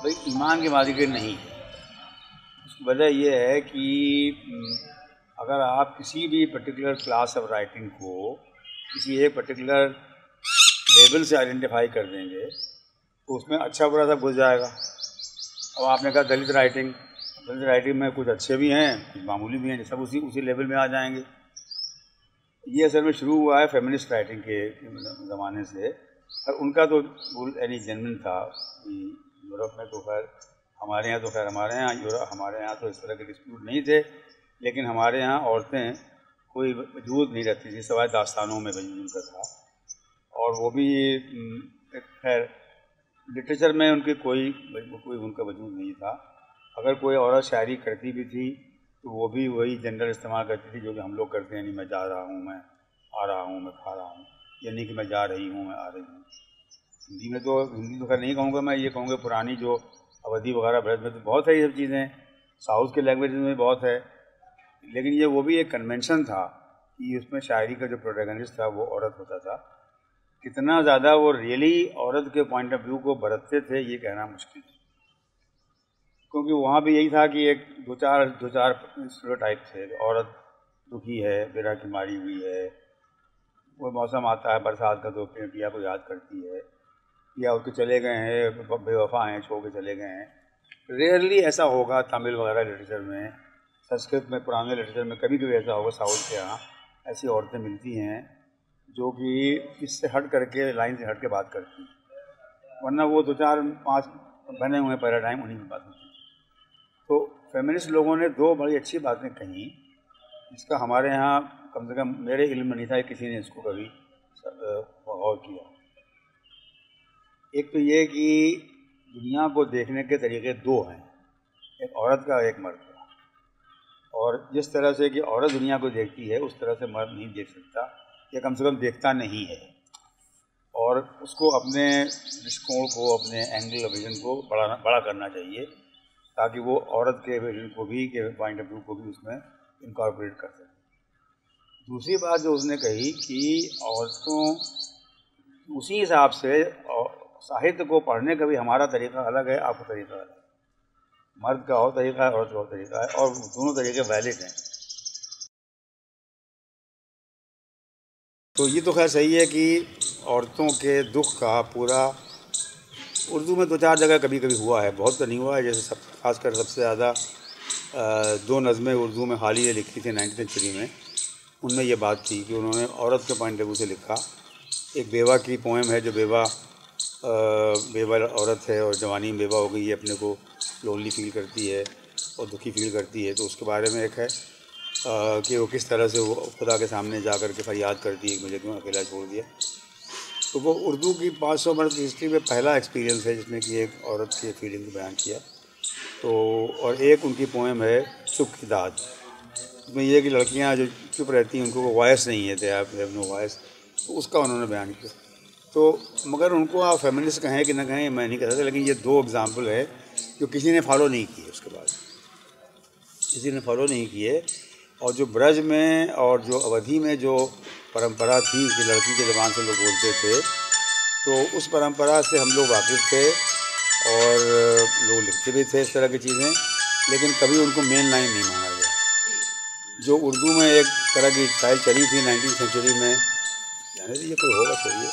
भाई ईमान के मालिक नहीं है। उसकी वजह यह है कि अगर आप किसी भी पर्टिकुलर क्लास ऑफ राइटिंग को किसी एक पर्टिकुलर लेवल से आइडेंटिफाई कर देंगे तो उसमें अच्छा बुरा सब घुस जाएगा। अब आपने कहा दलित राइटिंग में कुछ अच्छे भी हैं, कुछ मामूली भी हैं, सब उसी लेवल में आ जाएंगे। ये असल में शुरू हुआ है फेमिनिस्ट राइटिंग के ज़माने से, और उनका तो यानी जेन्युइन था कि यूरोप में तो खैर हमारे यहाँ तो इस तरह के डिस्प्यूट नहीं थे, लेकिन हमारे यहाँ औरतें कोई वजूद नहीं रहती थी, सवाए दास्तानों में वजूद उनका था। और वो भी खैर लिटरेचर में उनकी कोई उनका वजूद नहीं था। अगर कोई औरत शायरी करती भी थी तो वो भी वही जनरल इस्तेमाल करती थी जो कि हम लोग करते हैं, नहीं मैं जा रहा हूँ, मैं आ रहा हूँ, मैं खा रहा हूँ, या नहीं कि मैं जा रही हूँ, मैं आ रही हूँ। हिंदी तो खैर नहीं कहूँगा, मैं ये कहूँगा पुरानी जो अवधी वगैरह ब्रज में तो बहुत है ये सब चीज़ें, साउथ के लैंग्वेज में बहुत है, लेकिन ये वो भी एक कन्वेंशन था कि उसमें शायरी का जो प्रोटैगनिस्ट था वो औरत होता था। कितना ज़्यादा वो रियली औरत के पॉइंट ऑफ व्यू को बरतते थे ये कहना मुश्किल है, क्योंकि वहाँ भी यही था कि एक दो चार स्टेरियोटाइप थे। औरत दुखी है, बेरा की मारी हुई है, वो मौसम आता है बरसात का तो पिया को याद करती है, या उसके चले गए हैं, बेवफा हैं, छोड़ के चले गए हैं। रेयरली ऐसा होगा तमिल वगैरह लिटरेचर में, संस्कृत में, पुराने लिटरेचर में कभी कभी ऐसा होगा, साउथ के यहाँ ऐसी औरतें मिलती हैं जो कि इससे हट करके, लाइन से हट के बात करती हैं, वरना वो 2-4-5 बने हुए पैराडाइम उन्हीं में बात होती है। तो फेमिनिस्ट लोगों ने दो बड़ी अच्छी बातें कही, इसका हमारे यहाँ कम से कम मेरे इल्म में नहीं था किसी ने इसको कभी गौर किया। एक तो ये कि दुनिया को देखने के तरीके दो हैं, एक औरत का, एक मर्द का, और जिस तरह से कि औरत दुनिया को देखती है उस तरह से मर्द नहीं देख सकता, या कम से कम देखता नहीं है, और उसको अपने दृष्टिकोण को, अपने एंगल विजन को बड़ा करना चाहिए ताकि वो औरत के विजन को भी, के पॉइंट ऑफ व्यू को भी उसमें इनकॉर्पोरेट कर सके। दूसरी बात जो उसने कही कि औरतों उसी हिसाब से साहित्य को पढ़ने का भी हमारा तरीका अलग है, आपका तरीका अलग है, मर्द का और तरीका है, औरत का और तरीका है, और दोनों तरीके वैलिड हैं। तो ये तो खैर सही है कि औरतों के दुख का पूरा उर्दू में 2-4 जगह कभी कभी हुआ है, बहुत तो नहीं हुआ है। जैसे खासकर सबसे ज़्यादा 2 नज़में उर्दू में हाल ही लिखी थी 19वीं सेंचुरी में, उनमें ये बात थी कि उन्होंने औरत के पॉइंट ऑफ व्यू से लिखा। एक बेवा की पोएम है जो बेवा औरत है और जवानी में बेवा हो गई है, अपने को लोनली फील करती है और दुखी फील करती है, तो उसके बारे में एक है कि वो किस तरह से वो खुदा के सामने जा कर के फरियाद करती है कि मुझे क्यों अकेला छोड़ दिया। तो वो उर्दू की 500 वर्ष की हिस्ट्री में पहला एक्सपीरियंस है जिसमें कि एक औरत की फीलिंग को बयान किया। तो और एक उनकी पोएम है चुप की दाद, उसमें यह कि लड़कियां जो चुप रहती हैं उनको वॉइस नहीं है, आप नो वॉइस, तो उसका उन्होंने बयान किया। तो मगर उनको आप फेमिनिस्ट कहें कि ना कहें मैं नहीं कह सकता, लेकिन ये 2 एग्जाम्पल है जो किसी ने फॉलो नहीं किए, उसके बाद किसी ने फॉलो नहीं किए। और जो ब्रज में और जो अवधि में जो परंपरा थी कि लड़की के ज़बान से लोग बोलते थे, तो उस परंपरा से हम लोग वाकिफ़ थे और लोग लिखते भी थे इस तरह की चीज़ें, लेकिन कभी उनको मेन लाइन नहीं माना गया। जो उर्दू में एक तरह की स्टाइल चली थी 19वीं सेंचुरी में, जाने दीजिए कोई होगा छोड़िए,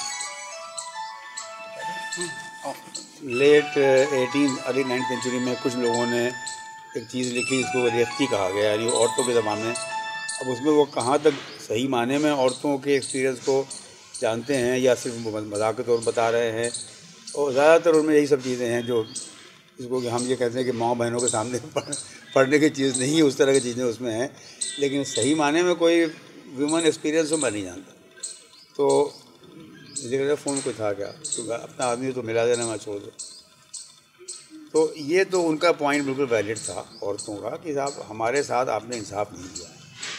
लेट 18 अर्ली 9वीं सेंचुरी में कुछ लोगों ने एक चीज़ लिखी जिसको रेख्ती कहा गया, यानी औरतों के ज़माने। अब उसमें वो कहाँ तक सही माने में औरतों के एक्सपीरियंस को जानते हैं या सिर्फ मजाक के तौर पर बता रहे हैं, और ज़्यादातर उनमें यही सब चीज़ें हैं जो जिसको कि हम ये कहते हैं कि माँ बहनों के सामने पढ़ने की चीज़ नहीं है, उस तरह की चीज़ें उसमें हैं, लेकिन सही माने में कोई ह्यूमन एक्सपीरियंस मैं नहीं जानता। तो मेरे फ़ोन कोई था क्या, तो अपना आदमी तो मिला देना, मैं छोड़ दो। तो ये तो उनका पॉइंट बिल्कुल वैलिड था औरतों का कि साहब हमारे साथ आपने इंसाफ नहीं किया है,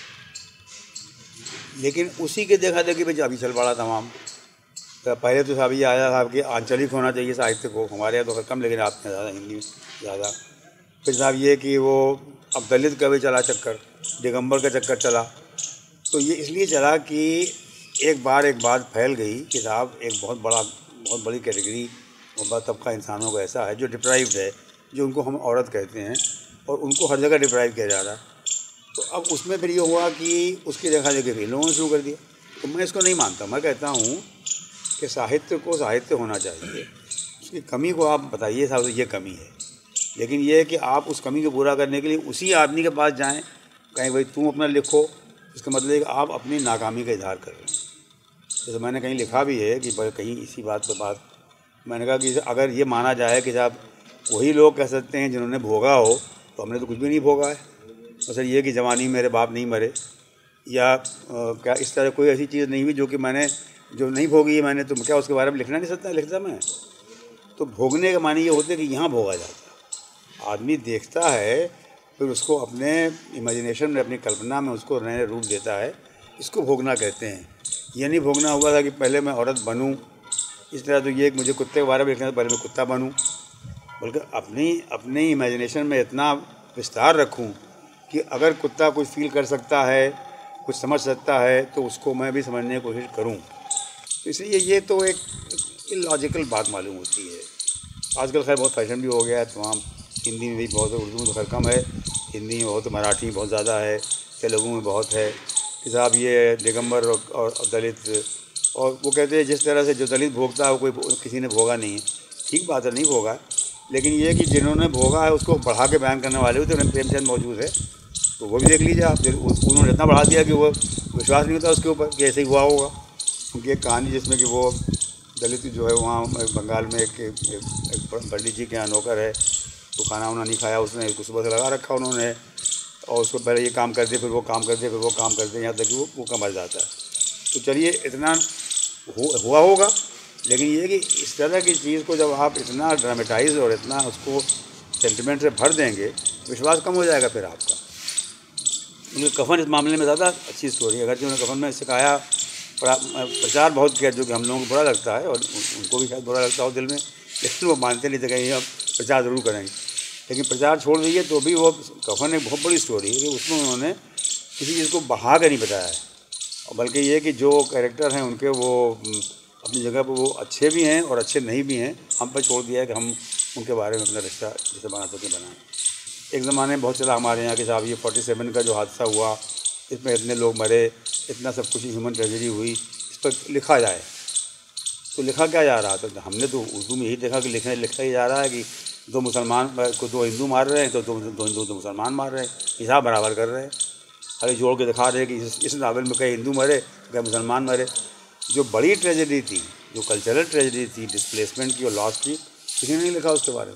लेकिन उसी के देखा देखी भाई अभी चल पड़ा तमाम। तो पहले तो साहब ये आया साहब कि आंचलिक होना चाहिए साहित्य को, हमारे यहाँ तो कम, लेकिन आपके ज़्यादा, हिंदी में ज़्यादा। फिर साहब ये कि वो अब दलित का भी चला चक्कर, दिगंबर का चक्कर चला। तो ये इसलिए चला कि एक बात फैल गई कि साहब एक बहुत बड़ी कैटेगरी और बड़ा तबका इंसानों का ऐसा है जो डिप्राइव्ड है, जो उनको हम औरत कहते हैं, और उनको हर जगह डिप्राइव किया जा रहा है। तो अब उसमें फिर ये हुआ कि उसकी देखा देखी फिर इन लोगों ने शुरू कर दिया। तो मैं इसको नहीं मानता। मैं कहता हूँ कि साहित्य को साहित्य होना चाहिए, उसकी कमी को आप बताइए साहब ये कमी है, लेकिन ये है कि आप उस कमी को पूरा करने के लिए उसी आदमी के पास जाएं, कहें भाई तुम अपना लिखो, इसका मतलब है कि आप अपनी नाकामी का इजहार कर रहे हैं। जैसे मैंने कहीं लिखा भी है कि कहीं इसी बात पे बात मैंने कहा कि अगर ये माना जाए कि साहब वही लोग कह सकते हैं जिन्होंने भोगा हो, तो हमने तो कुछ भी नहीं भोगा है। मतलब ये कि जवानी मेरे बाप नहीं मरे, या क्या इस तरह कोई ऐसी चीज़ नहीं हुई जो कि मैंने जो नहीं भोगी है मैंने, तो क्या उसके बारे में लिखना नहीं सकता, लिखता मैं। तो भोगने का मानी ये होता है कि यहाँ भोगा जाता है। आदमी देखता है फिर उसको अपने इमेजिनेशन में, अपनी कल्पना में उसको नए रूप देता है, इसको भोगना कहते हैं। ये नहीं भोगना हुआ था कि पहले मैं औरत बनूं, इस तरह तो ये मुझे कुत्ते के बारे में लिखना है, पहले मैं कुत्ता बनूं, बल्कि अपनी इमेजिनेशन में इतना विस्तार रखूं कि अगर कुत्ता कुछ फील कर सकता है, कुछ समझ सकता है, तो उसको मैं भी समझने की कोशिश करूं। तो इसलिए ये तो एक इलॉजिकल बात मालूम होती है। आजकल खैर बहुत फैशन भी हो गया है तमाम, हिंदी में भी बहुत है, उर्दू में तो खैर कम है, हिंदी में बहुत, मराठी में बहुत ज़्यादा है, तेलुगु में बहुत है कि साहब ये दिगंबर और दलित, और वो कहते हैं जिस तरह से जो दलित भोगता है वो कोई किसी ने भोगा नहीं है। ठीक बात है, नहीं भोगा, लेकिन ये कि जिन्होंने भोगा है उसको बढ़ा के बयान करने वाले हुए तो प्रेमचंद मौजूद है, तो वो भी देख लीजिए आप। उन्होंने इतना बढ़ा दिया कि वो विश्वास नहीं होता उसके ऊपर कि ऐसे ही हुआ होगा। उनकी एक कहानी जिसमें कि वो दलित जो है वहाँ बंगाल में एक पंडित जी के यहाँ नौकर है, तो खाना वाना नहीं खाया उसने, उसको सुबह से लगा रखा उन्होंने, और उसको पहले ये काम कर दे, फिर वो काम कर दे, फिर वो काम कर दे, यहाँ तक कि वो का मर जाता है। तो चलिए इतना हुआ होगा, लेकिन ये कि इस तरह की चीज़ को जब आप इतना ड्रामेटाइज और इतना उसको सेंटिमेंट से भर देंगे, विश्वास कम हो जाएगा फिर आपका। उनके कफन इस मामले में ज़्यादा अच्छी स्टोरी है। अगर उन्होंने कफन में सिखाया, प्रचार बहुत किया, जो कि हम लोगों को बुरा लगता है और उनको भी शायद बुरा लगता हो दिल में, लेकिन वो मानते नहीं थे कहीं हम प्रचार ज़रूर करेंगे। लेकिन प्रचार छोड़ दीजिए तो भी वो कफन एक बहुत बड़ी स्टोरी है कि उसमें उन्होंने किसी चीज़ को बढ़ा कर नहीं बताया है, और बल्कि ये कि जो कैरेक्टर हैं उनके वो अपनी जगह पर वो अच्छे भी हैं और अच्छे नहीं भी हैं, हम पर छोड़ दिया है कि हम उनके बारे में अपना रिश्ता जैसे बना सकें बनाएं। एक ज़माने में बहुत चला हमारे यहाँ कि साहब ये 47 का जो हादसा हुआ, इसमें इतने लोग मरे, इतना सब कुछ ह्यूमन ट्रेजेडी हुई, इस पर लिखा जाए। तो लिखा क्या जा रहा था? तो हमने तो उर्दू में यही देखा कि लिखा ही जा रहा है कि दो मुसलमान को दो हिंदू मार रहे हैं, तो दो हिंदू दो मुसलमान मार रहे हैं, हिसाब बराबर कर रहे हैं। खाली जोड़ के दिखा रहे हैं कि इस नावल में कहीं हिंदू मरे, कहीं मुसलमान मरे। जो बड़ी ट्रेजेडी थी, जो कल्चरल ट्रेजेडी थी, डिस्प्लेसमेंट की और लॉस की, किसी ने नहीं लिखा उसके बारे में।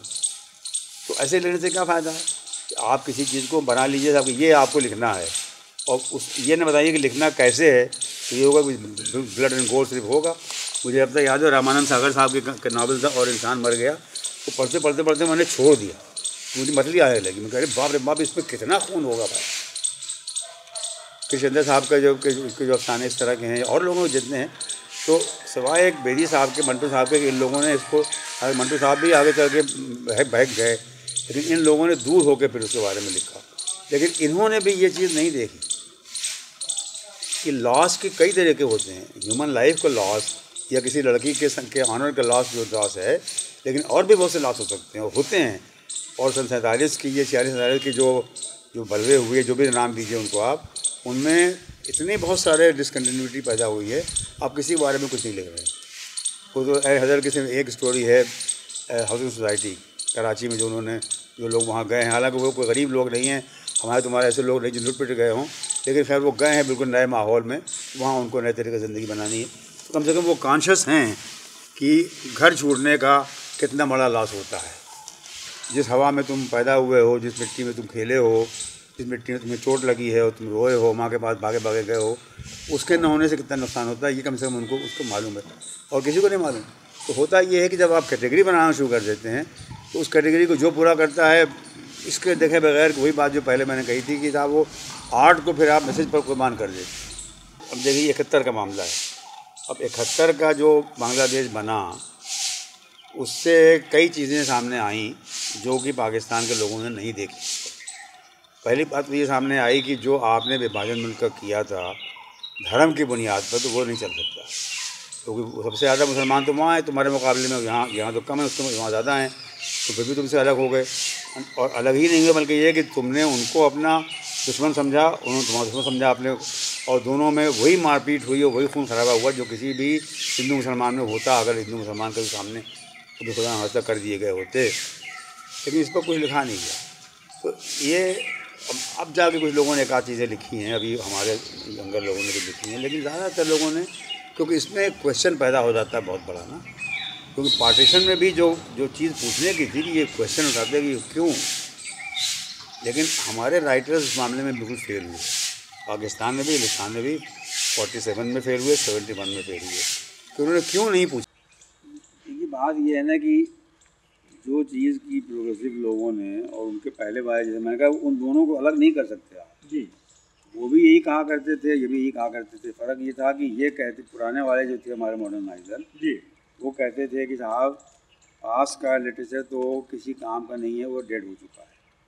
तो ऐसे लेने से क्या फ़ायदा है कि आप किसी चीज़ को बना लीजिए साहब, ये आपको लिखना है, और ये न बताइए कि लिखना कैसे है। तो ये होगा ब्लड एंड गोल्ड सिर्फ होगा। मुझे अब तक याद है रामानंद सागर साहब के नावल था और इंसान मर गया, तो पढ़ते पढ़ते पढ़ते मैंने छोड़ दिया, मुझे मछली आने लगी। मैं कह रहे बाप रे बाप, इसमें कितना खून होगा भाई। कृष्णचंद्र साहब का जो अफसाने इस तरह के हैं और लोगों के जितने हैं, तो सिवाय एक बेदी साहब के, मंटू साहब के, इन लोगों ने इसको, मंटू साहब भी आगे चल के बहक गए, लेकिन इन लोगों ने दूर होकर फिर उसके बारे में लिखा। लेकिन इन्होंने भी ये चीज़ नहीं देखी कि लॉस के कई तरह के होते हैं। ह्यूमन लाइफ का लॉस या किसी लड़की के ऑनर का लॉस जो लॉस है, लेकिन और भी बहुत से लॉस हो सकते हैं और होते हैं। और सन 47 की, ये 46 की जो बलवे हुए, जो भी नाम दीजिए उनको आप, उनमें इतने बहुत सारे डिसकंटिन्यूटी पैदा हुई है, आप किसी के बारे में कुछ नहीं लिख रहे हैं। वो तो हज़र किसी में एक स्टोरी है हाउसिंग सोसाइटी कराची में, जो लोग वहाँ गए हैं, हालांकि वो कोई गरीब लोग नहीं हैं, हमारे तुम्हारे ऐसे लोग नहीं जो लुट पिट गए हों, लेकिन खैर वो गए हैं बिल्कुल नए माहौल में, वहाँ उनको नए तरीके से ज़िंदगी बनानी है। तो कम से कम वो कॉन्शियस हैं कि घर छोड़ने का कितना बड़ा लॉस होता है। जिस हवा में तुम पैदा हुए हो, जिस मिट्टी में तुम खेले हो, जिस मिट्टी में तुम्हें चोट लगी है और तुम रोए हो, माँ के पास भागे भागे गए हो, उसके न होने से कितना नुकसान होता है, ये कम से कम उनको उसको मालूम है, और किसी को नहीं मालूम। तो होता ये है कि जब आप कैटेगरी बनाना शुरू कर देते हैं, तो उस कैटेगरी को जो पूरा करता है, इसके देखे बगैर, वही बात जो पहले मैंने कही थी कि साहब वो आर्ट को फिर आप मैसेज पर कुर्बान कर देते। अब देखिए 71 का मामला है। अब 71 का जो बांग्लादेश बना, उससे कई चीज़ें सामने आईं जो कि पाकिस्तान के लोगों ने नहीं देखी। पहली बात तो ये सामने आई कि जो आपने विभाजन मुल्क का किया था धर्म की बुनियाद पर, तो वो नहीं चल सकता। क्योंकि सबसे ज़्यादा मुसलमान तो वहाँ हैं, तुम्हारे मुकाबले में यहाँ तो कम है, उसके वहाँ ज़्यादा हैं, तो फिर भी तुमसे अलग हो गए। और अलग ही नहीं हुए, बल्कि ये कि तुमने उनको अपना दुश्मन समझा, उन्होंने तुम्हारा दुश्मन समझा आपने, और दोनों में वही मारपीट हुई और वही खून खराबा हुआ जो किसी भी हिंदू मुसलमान में होता अगर हिंदू मुसलमान के सामने तो खुदा हासिल कर दिए गए होते। लेकिन इस पर कुछ लिखा नहीं गया। तो ये अब जाके कुछ लोगों ने एक आध चीज़ें लिखी हैं, अभी हमारे यंगर लोगों ने भी लिखी हैं, लेकिन ज़्यादातर लोगों ने, क्योंकि इसमें एक क्वेश्चन पैदा हो जाता है बहुत बड़ा ना, क्योंकि पार्टीशन में भी जो चीज़ पूछने की थी कि ये क्वेश्चन उठाते कि क्यों, लेकिन हमारे राइटर्स इस मामले में बिल्कुल फेल हुए। पाकिस्तान में भी, हिंदुस्तान में भी 47 में फेल हुए, 71 में फेल हुए, कि उन्होंने क्यों नहीं पूछा। ये बात ये है ना कि जो चीज़ की प्रोग्रेसिव लोगों ने और उनके पहले वाले, जैसे मैंने कहा, उन दोनों को अलग नहीं कर सकते आप जी। वो भी यही कहा करते थे, ये भी यही कहा करते थे। फ़र्क ये था कि ये कहते, पुराने वाले जो थे हमारे मॉडर्नाइज़र जी, वो कहते थे कि साहब पास का लिटरेचर तो किसी काम का नहीं है, वो डेड हो चुका है।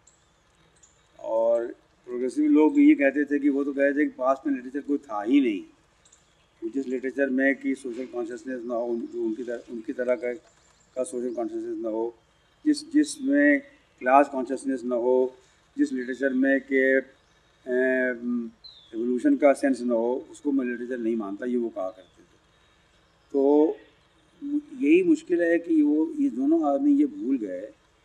और प्रोग्रेसिव लोग भी ये कहते थे कि वो तो कहते थे कि पास में लिटरेचर कोई था ही नहीं, जिस लिटरेचर में कि सोशल कॉन्शियसनेस ना हो, जो उनकी तरह का सोशल कॉन्शियसनेस ना हो, जिसमें क्लास कॉन्शियसनेस ना हो, जिस लिटरेचर में कि एवोल्यूशन का सेंस ना हो, उसको मैं लिटरेचर नहीं मानता, ये वो कहा करते थे। तो यही मुश्किल है कि ये दोनों आदमी ये भूल गए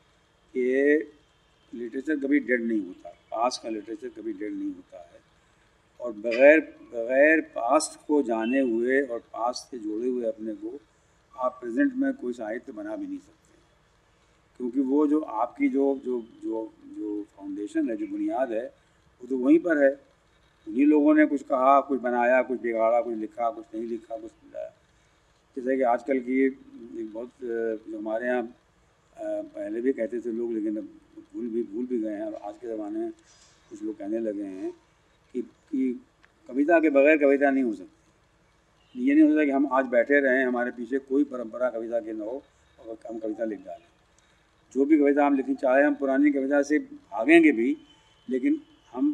कि लिटरेचर कभी डेड नहीं होता, पास्ट का लिटरेचर कभी डेड नहीं होता है। और बग़ैर पास्ट को जाने हुए और पास्ट से जोड़े हुए अपने को आप प्रेजेंट में कोई साहित्य बना भी नहीं सकते, क्योंकि वो जो आपकी जो जो जो जो फाउंडेशन है, जो बुनियाद है, वो तो वहीं पर है। उन्हीं लोगों ने कुछ कहा, कुछ बनाया, कुछ बिगाड़ा, कुछ लिखा, कुछ नहीं लिखा, कुछ मिलाया। जैसे कि आजकल की एक बहुत, जो हमारे यहाँ पहले भी कहते थे लोग, लेकिन अब भूल भी गए हैं। अब आज के ज़माने में कुछ लोग कहने लगे हैं कि कविता के बगैर कविता नहीं हो सकती। ये नहीं हो सकता कि हम आज बैठे रहें, हमारे पीछे कोई परंपरा कविता की न हो और हम कविता लिख डालें। जो भी कविता हम लिखें, चाहे हम पुरानी कविता से भागेंगे भी, लेकिन हम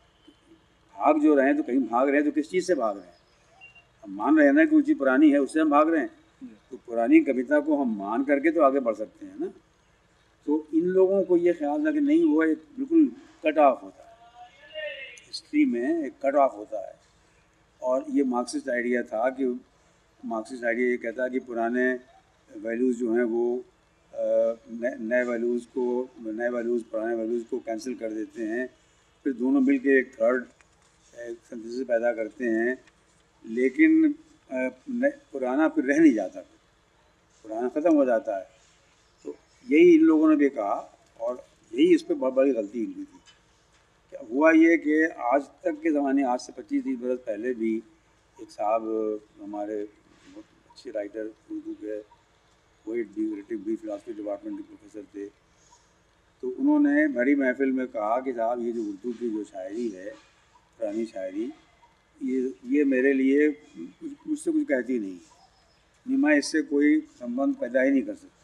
भाग जो रहे हैं, तो कहीं भाग रहे हैं तो किस चीज़ से भाग रहे हैं? हम मान रहे हैं ना कि वो चीज़ पुरानी है, उससे हम भाग रहे हैं। तो पुरानी कविता को हम मान करके तो आगे बढ़ सकते हैं ना। तो इन लोगों को ये ख्याल था कि नहीं, वो एक बिल्कुल कट ऑफ होता है, हिस्ट्री में एक कट ऑफ होता है। और ये मार्क्सिस्ट आइडिया था कि मार्क्सिस्ट आइडिया ये कहता है कि पुराने वैल्यूज़ जो हैं वो नए वैल्यूज़ पुराने वैल्यूज़ को कैंसिल कर देते हैं, फिर दोनों मिल के एक थर्ड सिंथेसिस पैदा करते हैं। लेकिन पुराना फिर रह नहीं जाता, पुराना ख़त्म हो जाता है। तो यही इन लोगों ने भी कहा, और यही इस पर बहुत बड़ी गलती इनकी थी। क्या हुआ ये कि आज तक के ज़माने, आज से 25-30 बरस पहले भी एक साहब हमारे बहुत अच्छे राइटर उर्दू के, वही फिलासफी डिपार्टमेंट के प्रोफेसर थे। तो उन्होंने बड़ी महफिल में कहा कि साहब ये जो उर्दू की जो शायरी है, पुरानी शायरी, ये मेरे लिए मुझसे कुछ कहती नहीं, मैं इससे कोई संबंध पैदा ही नहीं कर सकता।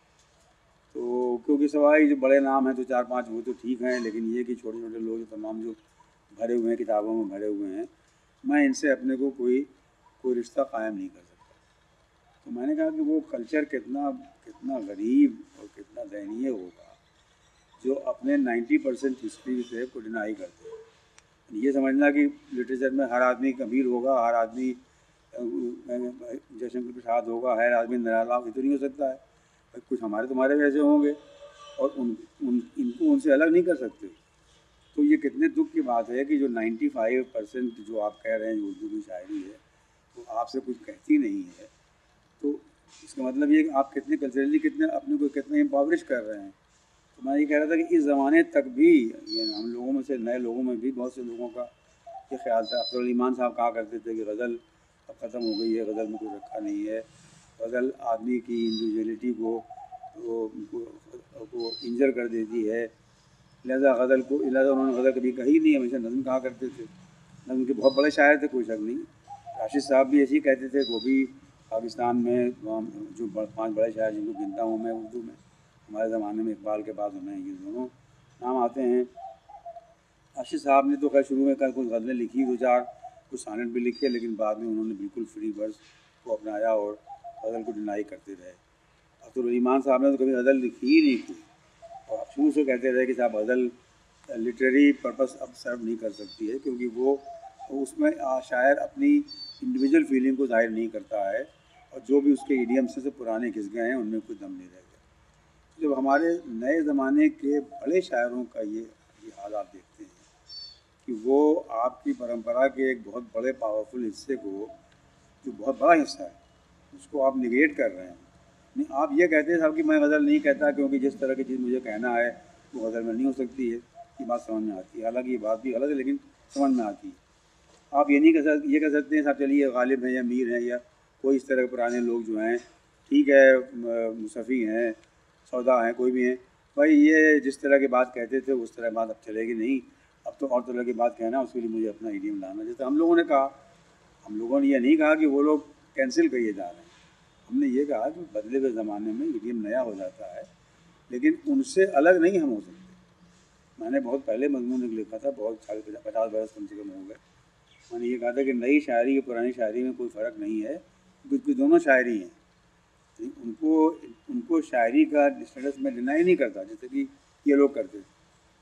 तो क्योंकि सवाई जो बड़े नाम हैं, तो 4-5 वो तो ठीक हैं, लेकिन ये कि छोटे छोटे लोग जो तमाम जो भरे हुए हैं, किताबों में भरे हुए हैं, मैं इनसे अपने को कोई रिश्ता कायम नहीं कर सकता। तो मैंने कहा कि वो कल्चर कितना गरीब और कितना दयनीय होगा जो अपने 90% हिस्ट्री से को डिनाई करते हैं। ये समझना कि लिटरेचर में हर आदमी कबीर होगा, हर आदमी जयशंकर प्रसाद होगा, हर आदमी निराला, ये तो नहीं हो सकता है। कुछ हमारे तुम्हारे वैसे होंगे और इनको उनसे अलग नहीं कर सकते। तो ये कितने दुख की बात है कि जो 95% जो आप कह रहे हैं उर्दू की शायरी है, वो आपसे कुछ कहती नहीं है। तो इसका मतलब ये कि आप कितने कल्चरली अपने को कितने इम्पावरिश कर रहे हैं। तो मैं ये कह रहा था कि इस ज़माने तक भी ये हम लोगों में से, नए लोगों में भी बहुत से लोगों का ये ख्याल था। अख्तर अली ईमान साहब कहा करते थे कि गज़ल अब ख़त्म हो गई है, गज़ल में कुछ रखा नहीं है, गज़ल आदमी की इंडिविजुअलिटी को इंजर कर देती है, लिहाजा उन्होंने गज़ल कभी कही नहीं, हमेशा नज़म कहा करते थे। नज़म के बहुत बड़े शायर थे, कोई शक नहीं। राशिद साहब भी ऐसे ही कहते थे। वो भी पाकिस्तान में जो 5 बड़े शायर जिनको गिनता हूँ मैं उर्दू में, हमारे ज़माने में इकबाल के बाद उन्हें ये दोनों नाम आते हैं। राशिद साहब ने तो खैर शुरू में कुछ गज़लें लिखी, 2-4 कुछ सानेट भी लिखे, लेकिन बाद में उन्होंने बिल्कुल फ्री वर्स को अपनाया और गज़ल को डिनाई करते रहे। अब्दुल ईमान साहब ने तो कभी गज़ल लिखी ही नहीं थी और आप शुरू से कहते रहे कि साहब गज़ल लिटरेरी पर्पस अब सर्व नहीं कर सकती है, क्योंकि वो उसमें शायर अपनी इंडिविजुअल फीलिंग को ज़ाहिर नहीं करता है और जो भी उसके इडियम्स से पुराने घिस गए हैं उनमें कोई दम नहीं रह गया। जब हमारे नए ज़माने के बड़े शायरों का ये हाल आप देखते हैं कि वो आपकी परंपरा के एक बहुत बड़े पावरफुल हिस्से को, जो बहुत बड़ा हिस्सा है, उसको आप निगेट कर रहे हैं। नहीं, आप ये कहते हैं साहब कि मैं गज़ल नहीं कहता क्योंकि जिस तरह की चीज़ मुझे कहना है वो गज़ल में नहीं हो सकती है, ये बात समझ में आती है। हालांकि ये बात भी गलत है लेकिन समझ में आती है। आप ये नहीं कह सकते हैं साहब चलिए गालिब हैं या मीर हैं या कोई इस तरह के पुराने लोग जो हैं, ठीक है, मुसफ़ी हैं, सौदा हैं, कोई भी हैं, भाई ये जिस तरह की बात कहते थे उस तरह बात अब चलेगी नहीं, अब तो और तरह की बात कहना, उसके लिए मुझे अपना इडियम लाना। जैसे हम लोगों ने कहा, हम लोगों ने ये नहीं कहा कि वो लोग कैंसिल करिए जा रहे हैं, हमने ये कहा कि बदले हुए ज़माने में इडियम नया हो जाता है लेकिन उनसे अलग नहीं हम हो सकते। मैंने बहुत पहले मजमून लिखा था, बहुत 50 बरस कम से कम हो गए। मैंने ये कहा था कि नई शायरी और पुरानी शायरी में कोई फ़र्क नहीं है, क्योंकि दोनों शायरी हैं। उनको शायरी का स्टेटस में डिनाई नहीं करता जैसे कि ये लोग करते थे।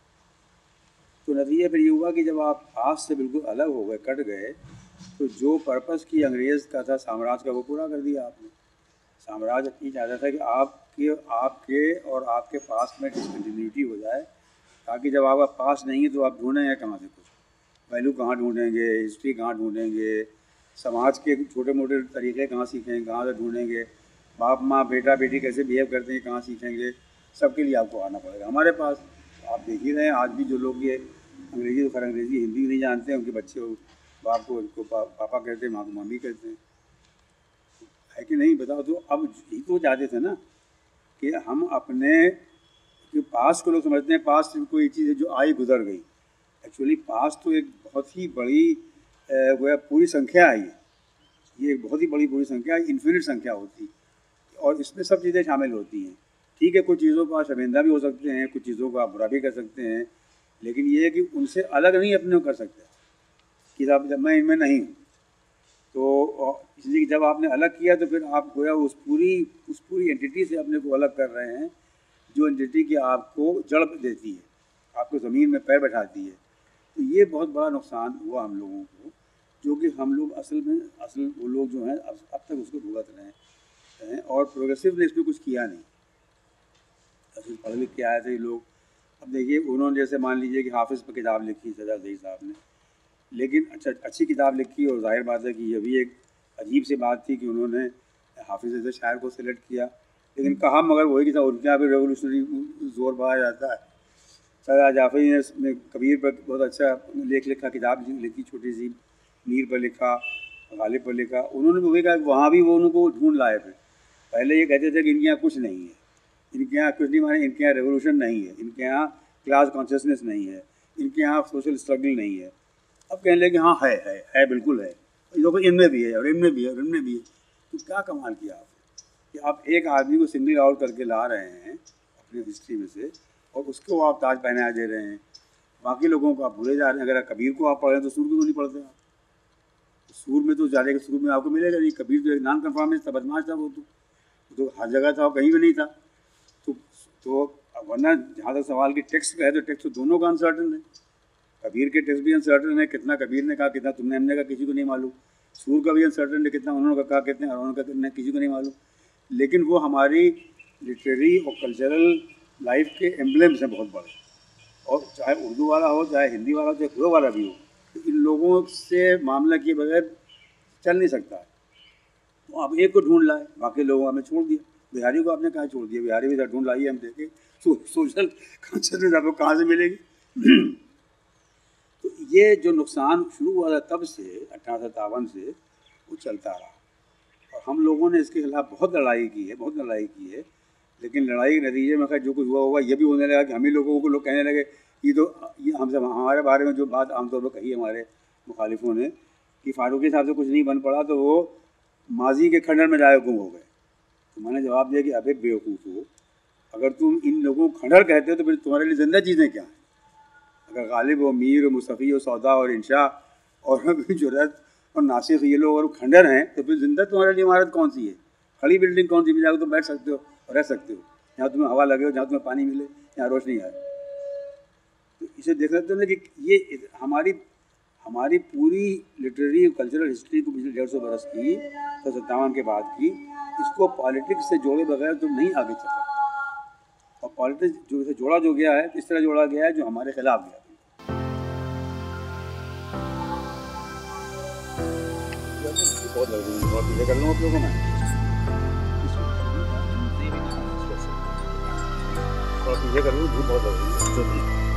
तो नतीजा फिर ये हुआ कि जब आप आज से बिल्कुल अलग हो गए, कट गए, तो जो पर्पस की अंग्रेज़ का था साम्राज्य का, वो पूरा कर दिया आपने। साम्राज्य ये चाहता था कि आपके और आपके पास में डिसकंटिन्यूटी हो जाए, ताकि जब आपका पास नहीं है तो आप ढूंढेंगे कहाँ से कुछ, वैल्यू कहाँ ढूंढेंगे, हिस्ट्री कहाँ ढूंढेंगे, समाज के छोटे मोटे तरीक़े कहाँ सीखेंगे, कहाँ से ढूंढेंगे, बाप माँ बेटा बेटी कैसे बिहेव करते हैं कहाँ सीखेंगे, सबके लिए आपको आना पड़ेगा हमारे पास। आप देख ही रहे हैं आज भी जो लोग ये अंग्रेज़ी तो खैर अंग्रेज़ी हिंदी नहीं जानते हैं, उनके बच्चे बाप को उनको पापा कहते हैं, माँ को मम्मी कहते हैं, है कि नहीं बताओ। तो अब यही तो चाहते थे ना कि हम अपने कि पास को लोग समझते हैं पास कोई चीज़ है जो आई गुजर गई। एक्चुअली पास तो एक बहुत ही बड़ी वो पूरी संख्या है, ये एक बहुत ही बड़ी पूरी संख्या, इन्फिनिट संख्या होती है और इसमें सब चीज़ें शामिल होती हैं। ठीक है, कुछ चीज़ों को आप शर्मिंदा भी हो सकते हैं, कुछ चीज़ों को आप बुरा भी कर सकते हैं, लेकिन ये है कि उनसे अलग नहीं अपने को कर सकते कि साहब जब मैं इनमें नहीं हूँ। तो इसलिए जब आपने अलग किया तो फिर आप गोया उस पूरी एंटिटी से अपने को अलग कर रहे हैं, जो एंटिटी की आपको जड़ देती है, आपको ज़मीन में पैर बैठाती है। तो ये बहुत बड़ा नुकसान हुआ हम लोगों को, जो कि हम लोग असल वो लोग जो हैं अब तक उसको भुगत रहे हैं और प्रोग्रेसिव ने इसमें कुछ किया नहीं। असल पढ़ लिख के आए थे लोग। अब देखिए उन्होंने जैसे मान लीजिए कि हाफिज़ पर किताब लिखी सजाद ज़ही साहब ने, लेकिन अच्छी किताब लिखी और जाहिर बात है कि ये भी एक अजीब सी बात थी कि उन्होंने हाफिज़ जैसे शायर को सिलेक्ट किया, लेकिन कहा मगर वही कि था उनके यहाँ भी रेवोल्यूशनरी जोर पाया जाता है। सर जाफ़री ने कबीर पर बहुत अच्छा लेख लिखा, किताब लिखी छोटी सी, मीर पर लिखा, गालिब पर लिखा। उन्होंने भी वही कहा, वहाँ भी वो उनको ढूंढ लाए थे। पहले ये कहते थे कि इनके यहाँ कुछ नहीं है, इनके यहाँ कुछ नहीं, माने इनके यहाँ रेवोल्यूशन नहीं है, इनके यहाँ क्लास कॉन्शियसनेस नहीं है, इनके यहाँ सोशल स्ट्रगल नहीं है। अब कहने लगे हाँ है बिल्कुल है, देखो इनमें भी है और इनमें भी है और इनमें भी है। तो क्या कमाल किया आपने कि आप एक आदमी को सिंगल आउट करके ला रहे हैं अपनी हिस्ट्री में से और उसको आप ताज पहना दे रहे हैं, बाकी लोगों को आप भूले जा रहे हैं। अगर कबीर को आप पढ़ रहे हैं तो सूर को नहीं पढ़ते आप, सूर में तो जाने के सूर में आपको मिलेगा नहीं। कबीर तो एक नॉन कन्फॉर्मिस्ट था, बदमाश था, वो तो हर जगह था, कहीं भी नहीं था। तो वरना जहाँ तक सवाल की टेक्स्ट का है तो टेक्स्ट तो दोनों का अनसर्टन है। कबीर के टेक्स्ट भी अनसर्टन है, कितना कबीर ने कहा कितना तुमने हमने कहा किसी को नहीं मालूम। सूर का भी अनसर्टन है, कितना उन्होंने कहा कितने और उन्होंने कहा किसी को नहीं मालूम। लेकिन वो हमारी लिटरेरी और कल्चरल लाइफ के एम्बलेम्स हैं बहुत बड़े, और चाहे उर्दू वाला हो, चाहे हिंदी वाला हो, चाहे कोई वाला भी हो, तो इन लोगों से मामला किए बगैर चल नहीं सकता है। तो आप एक को ढूंढ लाए, बाकी लोगों हमें छोड़ दिया। बिहारी को आपने कहाँ छोड़ दिया? बिहारी भी ढूंढ लाइए, हम देखें सोशल कॉन्शियसनेस आपको कहाँ से मिलेगी। तो ये जो नुकसान शुरू हुआ था तब से 1857 से वो चलता रहा और हम लोगों ने इसके खिलाफ बहुत लड़ाई की है, लेकिन लड़ाई के नतीजे में खैर जो कुछ हुआ होगा ये भी होने लगा कि हम ही लोगों को लोग कहने लगे ये हमसे हमारे बारे में जो बात आमतौर पर कही हमारे मुखालिफों ने कि फारूकी साहब से कुछ नहीं बन पड़ा तो वो माजी के खंडर में जाए गुम हो गए। तो मैंने जवाब दिया कि अबे बेवकूफ़ हो, अगर तुम इन लोगों को खंडर कहते हो तो फिर तुम्हारे लिए ज़िंदा चीज़ें क्या हैं? अगर गालिब हो, मीर हो, मुस्तफ़ी हो, सौदा और इंशा और जुरत और नासिक ये लोग और खंडर हैं, तो फिर जिंदा तुम्हारे लिए इमारत कौन सी है? खड़ी बिल्डिंग कौन सी? भी जाकर तुम बैठ सकते हो और रह सकते हो, जहाँ तुम्हें हवा लगे, जहाँ तुम्हें पानी मिले, जहाँ रोशनी आए। तो इसे देख सकते हो ना कि ये हमारी पूरी लिटरेरी और कल्चरल हिस्ट्री को पिछले 150 बरस की, 1957 के बाद की, इसको पॉलिटिक्स से जोड़े बगैर तुम नहीं आगे चल सकता। और पॉलिटिक्स जो जोड़ा जो गया है, इस तरह जोड़ा गया है जो हमारे खिलाफ गया। बहुत लग रही है, बहुत पीछे कर लूँ आप लोगों को मैं, और पीछे कर लूँ, धूप बहुत लग रही है।